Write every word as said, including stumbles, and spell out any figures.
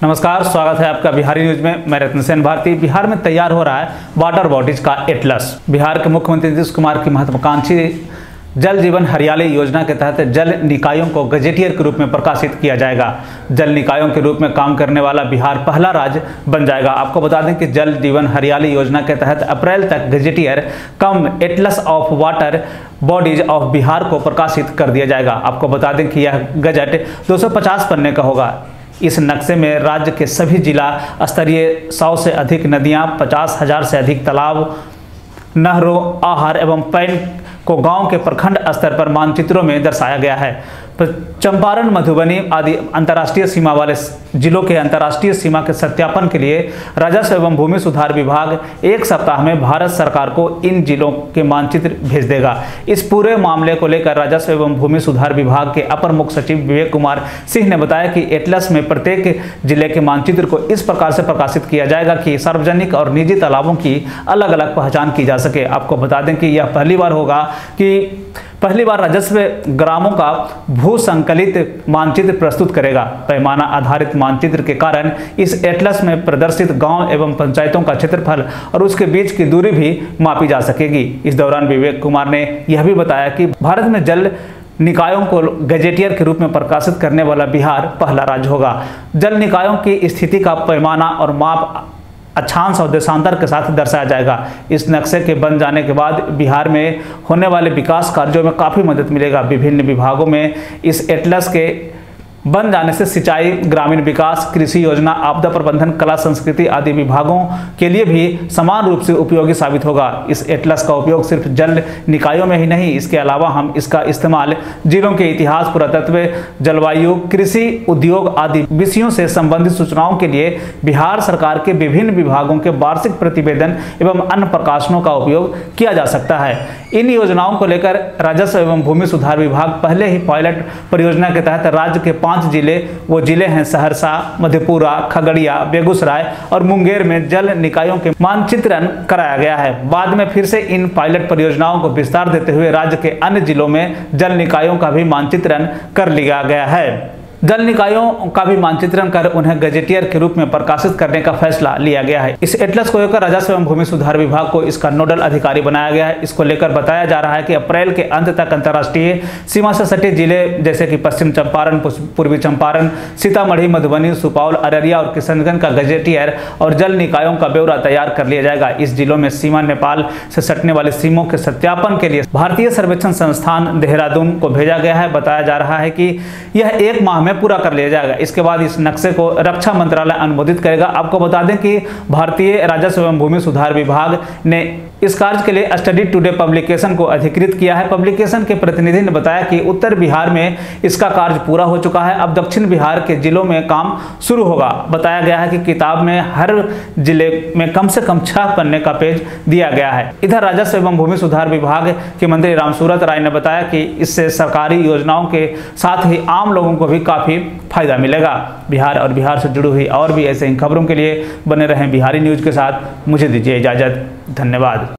नमस्कार, स्वागत है आपका बिहारी न्यूज में। मैं रत्न सेन भारती। बिहार में तैयार हो रहा है वाटर बॉडीज का एटलस। बिहार के मुख्यमंत्री नीतीश कुमार की महत्वाकांक्षी जल जीवन हरियाली योजना के तहत जल निकायों को गजेटियर के रूप में प्रकाशित किया जाएगा। जल निकायों के रूप में काम करने वाला बिहार पहला राज्य बन जाएगा। आपको बता दें कि जल जीवन हरियाली योजना के तहत अप्रैल तक gazetteer cum atlas of water bodies of Bihar को प्रकाशित कर दिया जाएगा। आपको बता दें कि यह गजट दो सौ पचास पन्ने का होगा। इस नक्शे में राज्य के सभी जिला स्तरीय सौ से अधिक नदियां, पचास हजार से अधिक तालाब, नहरों, आहार एवं पैन को गांव के प्रखंड स्तर पर मानचित्रों में दर्शाया गया है। चंपारण, मधुबनी आदि अंतर्राष्ट्रीय सीमा वाले जिलों के अंतर्राष्ट्रीय सीमा के सत्यापन के लिए राजस्व एवं भूमि सुधार विभाग एक सप्ताह में भारत सरकार को इन जिलों के मानचित्र भेज देगा। इस पूरे मामले को लेकर राजस्व एवं भूमि सुधार विभाग के अपर मुख्य सचिव विवेक कुमार सिंह ने बताया कि एटलस में प्रत्येक जिले के मानचित्र को इस प्रकार से प्रकाशित किया जाएगा कि सार्वजनिक और निजी तालाबों की अलग अलग पहचान की जा सके। आपको बता दें कि यह पहली बार होगा कि पहली बार राजस्व ग्रामों का भू संकलित मानचित्र प्रस्तुत करेगा। पैमाना आधारित मानचित्र के कारण इस एटलस में प्रदर्शित गांव एवं पंचायतों का क्षेत्रफल और उसके बीच की दूरी भी मापी जा सकेगी। इस दौरान विवेक कुमार ने यह भी बताया कि भारत में जल निकायों को गजेटियर के रूप में प्रकाशित करने वाला बिहार पहला राज्य होगा। जल निकायों की स्थिति का पैमाना और माप अक्षांश और देशांतर के साथ दर्शाया जाएगा। इस नक्शे के बन जाने के बाद बिहार में होने वाले विकास कार्यों में काफ़ी मदद मिलेगा। विभिन्न विभागों में इस एटलस के बन जाने से सिंचाई, ग्रामीण विकास, कृषि योजना, आपदा प्रबंधन, कला संस्कृति आदि विभागों के लिए भी समान रूप से उपयोगी साबित होगा। इस एटलस का उपयोग सिर्फ जल निकायों में ही नहीं, इसके अलावा हम इसका इस्तेमाल जिलों के इतिहास, पुरातत्व, जलवायु, कृषि, उद्योग आदि विषयों से संबंधित सूचनाओं के लिए बिहार सरकार के विभिन्न विभागों के वार्षिक प्रतिवेदन एवं अन्य प्रकाशनों का उपयोग किया जा सकता है। इन योजनाओं को लेकर राजस्व एवं भूमि सुधार विभाग पहले ही पायलट परियोजना के तहत राज्य के पांच जिले, वो जिले हैं सहरसा, मधेपुरा, खगड़िया, बेगूसराय और मुंगेर में जल निकायों के मानचित्रण कराया गया है। बाद में फिर से इन पायलट परियोजनाओं को विस्तार देते हुए राज्य के अन्य जिलों में जल निकायों का भी मानचित्रण कर लिया गया है। जल निकायों का भी मानचित्रण कर उन्हें गजेटियर के रूप में प्रकाशित करने का फैसला लिया गया है। इस एटलस को लेकर राजस्व एवं भूमि सुधार विभाग को इसका नोडल अधिकारी बनाया गया है। इसको लेकर बताया जा रहा है कि अप्रैल के अंत तक अंतर्राष्ट्रीय सीमा से सटे जिले जैसे कि पश्चिम चंपारण, पूर्वी चंपारण, सीतामढ़ी, मधुबनी, सुपौल, अररिया और किशनगंज का गजेटियर और जल निकायों का ब्यौरा तैयार कर लिया जाएगा। इस जिलों में सीमा नेपाल से सटने वाले सीमों के सत्यापन के लिए भारतीय सर्वेक्षण संस्थान देहरादून को भेजा गया है। बताया जा रहा है कि यह एक माह में पूरा कर लिया जाएगा। इसके बाद इस नक्शे को रक्षा मंत्रालय अनुमोदित करेगा। आपको बता दें कि भारतीय राजस्व एवं भूमि सुधार विभाग ने इस कार्य के लिए स्टडी टुडे पब्लिकेशन को अधिकृत किया है। पब्लिकेशन के प्रतिनिधि ने बताया कि उत्तर बिहार में इसका कार्य पूरा हो चुका है। अब दक्षिण बिहार के जिलों में काम शुरू होगा। बताया गया है कि किताब में हर जिले में कम से कम छह पन्ने का पेज दिया गया है। इधर राजस्व एवं भूमि सुधार विभाग के मंत्री रामसूरत राय ने बताया कि इससे सरकारी योजनाओं के साथ ही आम लोगों को भी काफी फायदा मिलेगा। बिहार और बिहार से जुड़ी हुई और भी ऐसे ही खबरों के लिए बने रहें बिहारी न्यूज के साथ। मुझे दीजिए इजाजत। धन्यवाद।